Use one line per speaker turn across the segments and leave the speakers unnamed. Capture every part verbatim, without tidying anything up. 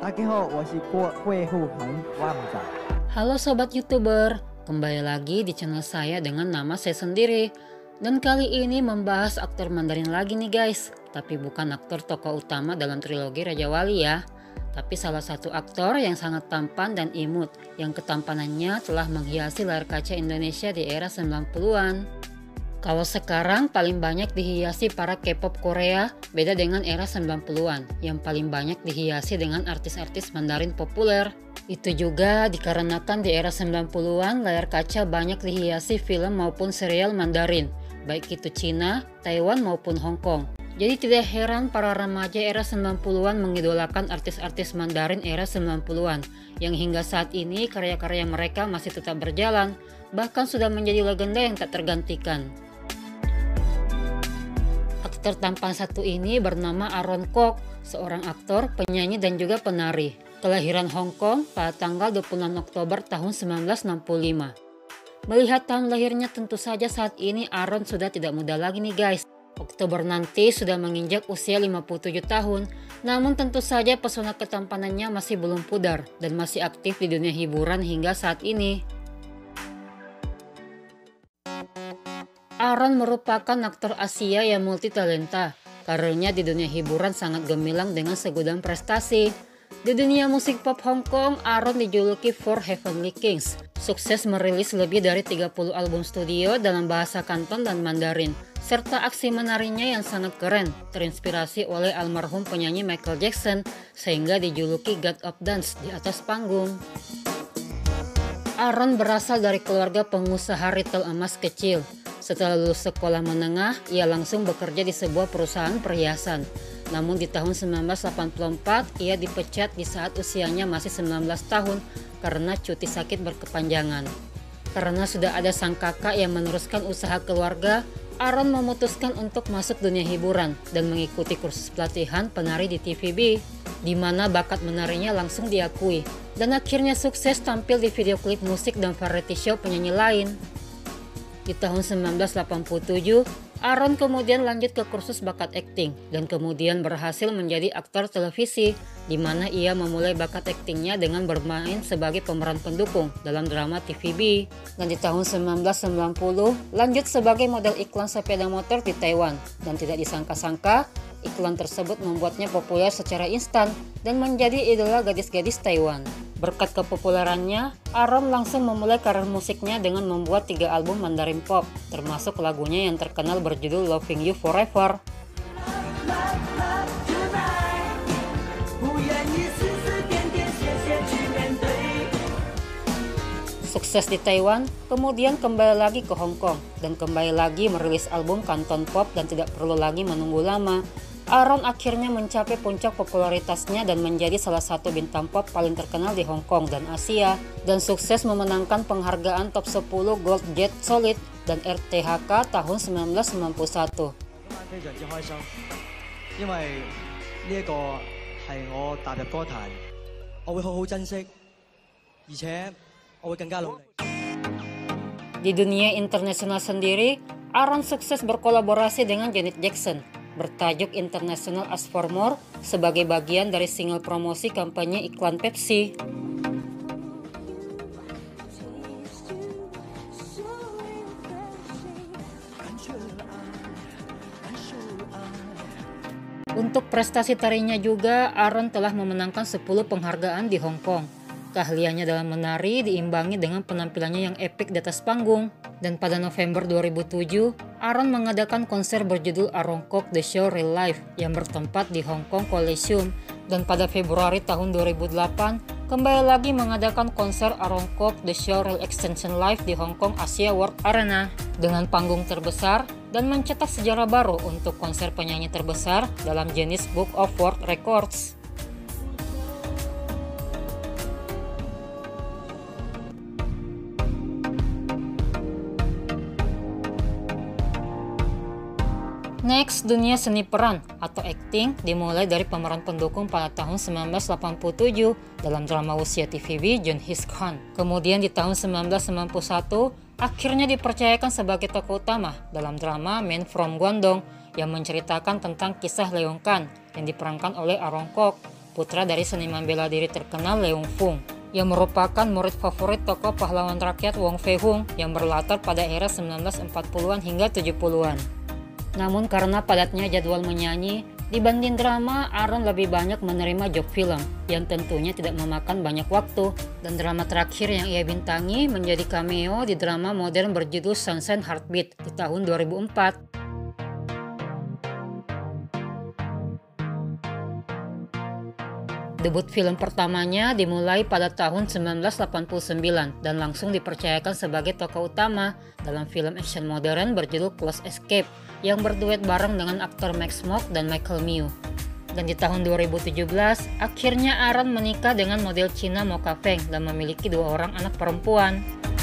Halo sobat YouTuber, kembali lagi di channel saya dengan nama saya sendiri. Dan kali ini membahas aktor Mandarin lagi nih guys. Tapi bukan aktor tokoh utama dalam trilogi Raja Wali ya. Tapi salah satu aktor yang sangat tampan dan imut, yang ketampanannya telah menghiasi layar kaca Indonesia di era sembilan puluhan. Kalau sekarang paling banyak dihiasi para K-pop Korea, beda dengan era sembilan puluhan yang paling banyak dihiasi dengan artis-artis Mandarin populer. Itu juga dikarenakan di era sembilan puluhan layar kaca banyak dihiasi film maupun serial Mandarin, baik itu Cina, Taiwan maupun Hong Kong. Jadi tidak heran para remaja era sembilan puluhan mengidolakan artis-artis Mandarin era sembilan puluhan yang hingga saat ini karya-karya mereka masih tetap berjalan, bahkan sudah menjadi legenda yang tak tergantikan. Aktor tampan satu ini bernama Aaron Kwok, seorang aktor, penyanyi dan juga penari. Kelahiran Hong Kong pada tanggal dua puluh enam Oktober tahun sembilan belas enam puluh lima. Melihat tahun lahirnya tentu saja saat ini Aaron sudah tidak muda lagi nih guys. Oktober nanti sudah menginjak usia lima puluh tujuh tahun, namun tentu saja pesona ketampanannya masih belum pudar dan masih aktif di dunia hiburan hingga saat ini. Aaron merupakan aktor Asia yang multitalenta. Karirnya di dunia hiburan sangat gemilang dengan segudang prestasi. Di dunia musik pop Hong Kong, Aaron dijuluki Four Heavenly Kings. Sukses merilis lebih dari tiga puluh album studio dalam bahasa Kanton dan Mandarin, serta aksi menarinya yang sangat keren, terinspirasi oleh almarhum penyanyi Michael Jackson, sehingga dijuluki God of Dance di atas panggung. Aaron berasal dari keluarga pengusaha retail emas kecil. Setelah lulus sekolah menengah, ia langsung bekerja di sebuah perusahaan perhiasan. Namun di tahun sembilan belas delapan puluh empat, ia dipecat di saat usianya masih sembilan belas tahun karena cuti sakit berkepanjangan. Karena sudah ada sang kakak yang meneruskan usaha keluarga, Aaron memutuskan untuk masuk dunia hiburan dan mengikuti kursus pelatihan penari di T V B, di mana bakat menarinya langsung diakui, dan akhirnya sukses tampil di video klip musik dan variety show penyanyi lain. Di tahun sembilan belas delapan puluh tujuh, Aaron kemudian lanjut ke kursus bakat akting dan kemudian berhasil menjadi aktor televisi, di mana ia memulai bakat aktingnya dengan bermain sebagai pemeran pendukung dalam drama T V B. Dan di tahun sembilan belas sembilan puluh, lanjut sebagai model iklan sepeda motor di Taiwan. Dan tidak disangka-sangka, iklan tersebut membuatnya populer secara instan dan menjadi idola gadis-gadis Taiwan. Berkat kepopulerannya, Aaron langsung memulai karir musiknya dengan membuat tiga album Mandarin Pop, termasuk lagunya yang terkenal berjudul Loving You Forever. Sukses di Taiwan, kemudian kembali lagi ke Hong Kong, dan kembali lagi merilis album Canton Pop dan tidak perlu lagi menunggu lama. Aaron akhirnya mencapai puncak popularitasnya dan menjadi salah satu bintang pop paling terkenal di Hong Kong dan Asia, dan sukses memenangkan penghargaan Top sepuluh Gold Jet Solid dan R T H K tahun sembilan belas sembilan puluh satu. Di dunia internasional sendiri, Aaron sukses berkolaborasi dengan Janet Jackson bertajuk International As For More sebagai bagian dari single promosi kampanye iklan Pepsi. Untuk prestasi tarinya juga, Aaron telah memenangkan sepuluh penghargaan di Hong Kong. Keahliannya dalam menari diimbangi dengan penampilannya yang epik di atas panggung. Dan pada November dua ribu tujuh, Aaron mengadakan konser berjudul Aaron Kwok The Show Real Life yang bertempat di Hong Kong Coliseum. Dan pada Februari tahun dua ribu delapan, kembali lagi mengadakan konser Aaron Kwok The Show Real Extension Live di Hong Kong Asia World Arena dengan panggung terbesar dan mencetak sejarah baru untuk konser penyanyi terbesar dalam Guinness Book of World Records. Next, dunia seni peran atau acting dimulai dari pemeran pendukung pada tahun sembilan belas delapan puluh tujuh dalam drama usia T V B Jun His Khan. Kemudian di tahun sembilan belas sembilan puluh satu, akhirnya dipercayakan sebagai tokoh utama dalam drama Man from Guangdong yang menceritakan tentang kisah Leong Khan yang diperankan oleh Aaron Kwok. putra dari seniman bela diri terkenal Leung Fung, yang merupakan murid favorit tokoh pahlawan rakyat Wong Fei Hung yang berlatar pada era sembilan belas empat puluhan hingga tujuh puluhan. Namun karena padatnya jadwal menyanyi, dibanding drama, Aaron lebih banyak menerima job film yang tentunya tidak memakan banyak waktu, dan drama terakhir yang ia bintangi menjadi cameo di drama modern berjudul Sunshine Heartbeat di tahun dua ribu empat. Debut film pertamanya dimulai pada tahun sembilan belas delapan puluh sembilan dan langsung dipercayakan sebagai tokoh utama dalam film action modern berjudul Close Escape yang berduet bareng dengan aktor Max Mock dan Michael Mew. Dan di tahun dua ribu tujuh belas, akhirnya Aaron menikah dengan model Cina Mo Ka Feng dan memiliki dua orang anak perempuan.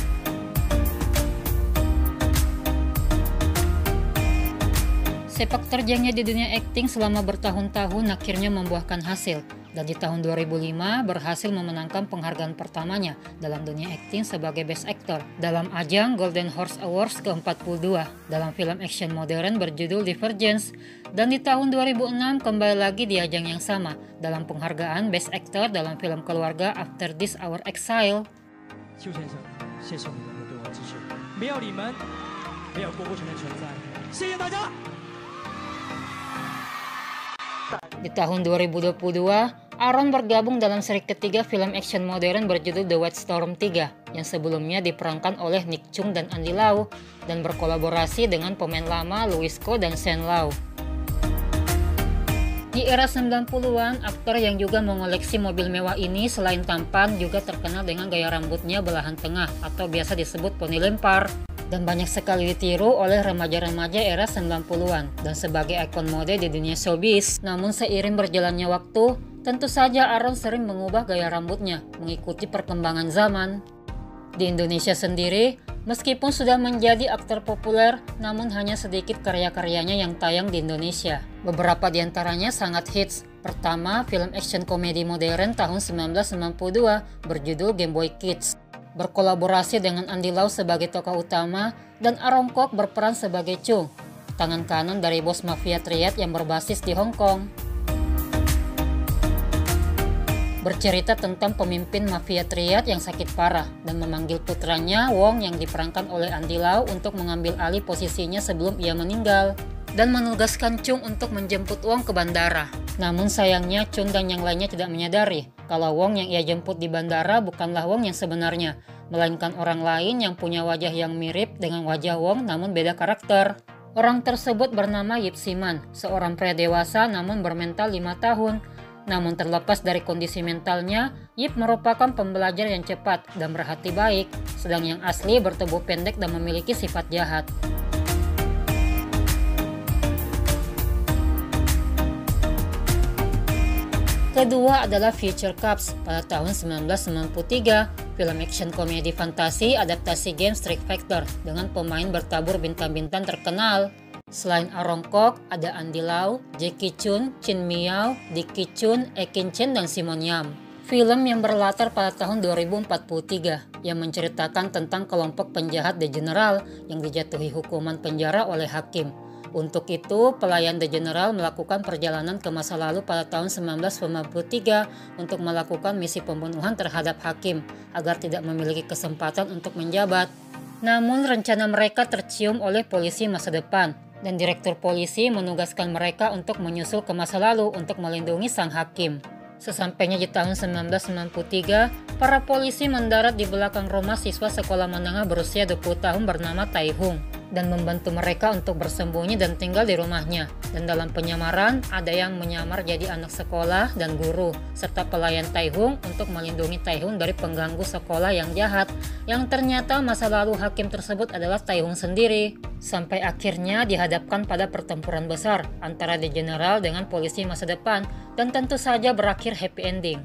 Sepak terjangnya di dunia akting selama bertahun-tahun akhirnya membuahkan hasil, dan di tahun dua ribu lima berhasil memenangkan penghargaan pertamanya dalam dunia akting sebagai Best Actor dalam ajang Golden Horse Awards ke empat puluh dua dalam film action modern berjudul Divergence, dan di tahun dua ribu enam kembali lagi di ajang yang sama dalam penghargaan Best Actor dalam film keluarga After This Our Exile.
邱先生，谢谢你们的对我支持，没有你们，没有郭富城的存在，谢谢大家。
Di tahun dua ribu dua puluh dua, Aaron bergabung dalam seri ketiga film action modern berjudul The White Storm tiga yang sebelumnya diperankan oleh Nick Chung dan Andy Lau dan berkolaborasi dengan pemain lama Louis Ko dan Shen Lau. Di era sembilan puluhan, aktor yang juga mengoleksi mobil mewah ini selain tampan juga terkenal dengan gaya rambutnya belahan tengah atau biasa disebut poni lempar, dan banyak sekali ditiru oleh remaja-remaja era sembilan puluhan dan sebagai ikon mode di dunia showbiz. Namun seiring berjalannya waktu, tentu saja Aaron sering mengubah gaya rambutnya mengikuti perkembangan zaman. Di Indonesia sendiri, meskipun sudah menjadi aktor populer, namun hanya sedikit karya-karyanya yang tayang di Indonesia. Beberapa di antaranya sangat hits. Pertama, film action komedi modern tahun sembilan belas sembilan puluh dua berjudul Game Boy Kids, berkolaborasi dengan Andy Lau sebagai tokoh utama dan Aaron Kwok berperan sebagai Chung, tangan kanan dari bos mafia triad yang berbasis di Hong Kong. Bercerita tentang pemimpin mafia triad yang sakit parah dan memanggil putranya Wong yang diperankan oleh Andy Lau untuk mengambil alih posisinya sebelum ia meninggal, dan menugaskan Chung untuk menjemput Wong ke bandara. Namun sayangnya Chung dan yang lainnya tidak menyadari kalau Wong yang ia jemput di bandara bukanlah Wong yang sebenarnya, melainkan orang lain yang punya wajah yang mirip dengan wajah Wong namun beda karakter. Orang tersebut bernama Yip Siman, seorang pria dewasa namun bermental lima tahun. Namun terlepas dari kondisi mentalnya, Yip merupakan pembelajar yang cepat dan berhati baik, sedang yang asli bertubuh pendek dan memiliki sifat jahat. Kedua adalah Future Cops pada tahun sembilan belas sembilan puluh tiga, film action komedi fantasi adaptasi game Street Fighter dengan pemain bertabur bintang-bintang terkenal. Selain Aaron Kwok, ada Andy Lau, Jackie Chun, Chin Miao, Dickie Chun, Ekin Chen, dan Simon Yam. Film yang berlatar pada tahun dua ribu empat puluh tiga yang menceritakan tentang kelompok penjahat The General yang dijatuhi hukuman penjara oleh hakim. Untuk itu, pelayan The General melakukan perjalanan ke masa lalu pada tahun sembilan belas sembilan puluh tiga untuk melakukan misi pembunuhan terhadap hakim agar tidak memiliki kesempatan untuk menjabat. Namun rencana mereka tercium oleh polisi masa depan, dan direktur polisi menugaskan mereka untuk menyusul ke masa lalu untuk melindungi sang hakim. Sesampainya di tahun sembilan belas sembilan puluh tiga, para polisi mendarat di belakang rumah siswa sekolah menengah berusia dua puluh tahun bernama Tai Hung dan membantu mereka untuk bersembunyi dan tinggal di rumahnya. Dan dalam penyamaran, ada yang menyamar jadi anak sekolah dan guru, serta pelayan Tai Hung untuk melindungi Tai Hung dari pengganggu sekolah yang jahat, yang ternyata masa lalu hakim tersebut adalah Tai Hung sendiri. Sampai akhirnya dihadapkan pada pertempuran besar antara The General dengan polisi masa depan, dan tentu saja berakhir happy ending.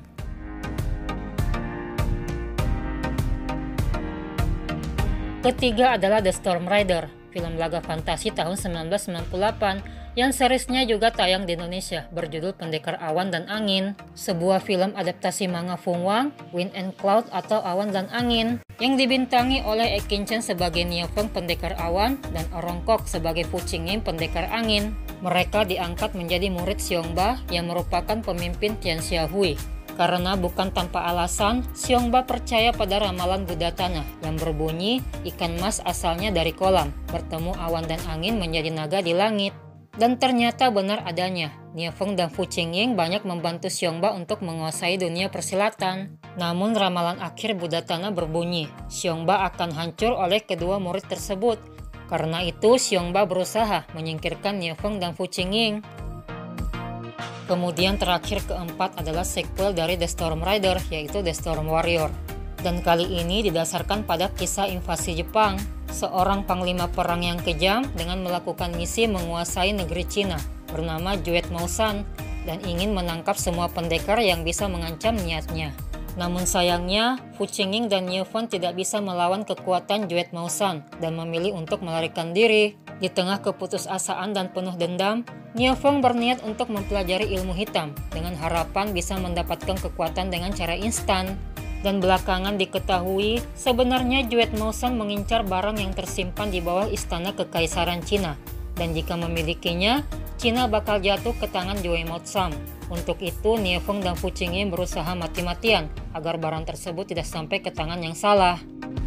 Ketiga adalah The Storm Rider, film laga fantasi tahun sembilan belas sembilan puluh delapan yang seriesnya juga tayang di Indonesia berjudul Pendekar Awan dan Angin, sebuah film adaptasi manga Fung Wang, Wind and Cloud atau Awan dan Angin, yang dibintangi oleh Ekin Chen sebagai Nia Feng Pendekar Awan dan Aaron Kwok sebagai Fu Qingyin Pendekar Angin. Mereka diangkat menjadi murid Xiongba yang merupakan pemimpin Tianxiahui. Karena bukan tanpa alasan, Xiongba percaya pada ramalan Buddha Tanah yang berbunyi ikan mas asalnya dari kolam, bertemu awan dan angin menjadi naga di langit. Dan ternyata benar adanya, Niefeng dan Fu Qingying banyak membantu Xiongba untuk menguasai dunia persilatan. Namun ramalan akhir Buddha Tanah berbunyi, Xiongba akan hancur oleh kedua murid tersebut. Karena itu Xiongba berusaha menyingkirkan Niefeng dan Fu Qingying. Kemudian terakhir keempat adalah sequel dari The Storm Rider, yaitu The Storm Warrior. Dan kali ini didasarkan pada kisah invasi Jepang, seorang panglima perang yang kejam dengan melakukan misi menguasai negeri Cina bernama Juet Mausan dan ingin menangkap semua pendekar yang bisa mengancam niatnya. Namun sayangnya, Fu Qingying dan Niefeng tidak bisa melawan kekuatan Juet Mausan dan memilih untuk melarikan diri. Di tengah keputusasaan dan penuh dendam, Niefeng berniat untuk mempelajari ilmu hitam dengan harapan bisa mendapatkan kekuatan dengan cara instan. Dan belakangan diketahui sebenarnya Juet Mausan mengincar barang yang tersimpan di bawah istana kekaisaran Cina. Dan jika memilikinya, Cina bakal jatuh ke tangan Juet Mausan. Untuk itu, Niefeng dan Fu Qingying berusaha mati-matian agar barang tersebut tidak sampai ke tangan yang salah.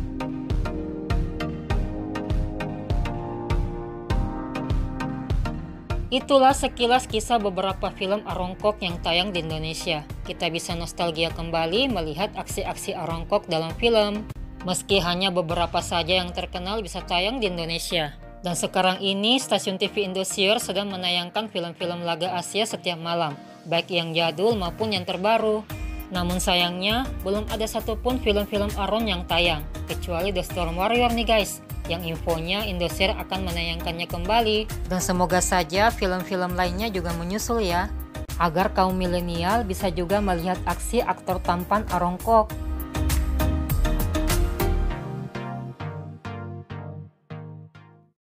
Itulah sekilas kisah beberapa film Arongkok yang tayang di Indonesia. Kita bisa nostalgia kembali melihat aksi-aksi Arongkok dalam film. Meski hanya beberapa saja yang terkenal bisa tayang di Indonesia. Dan sekarang ini stasiun T V Indosiar sedang menayangkan film-film laga Asia setiap malam, baik yang jadul maupun yang terbaru. Namun sayangnya, belum ada satupun film-film Aron yang tayang, kecuali The Storm Warrior nih guys, yang infonya Indosiar akan menayangkannya kembali. Dan semoga saja film-film lainnya juga menyusul ya, agar kaum milenial bisa juga melihat aksi aktor tampan Arongkok.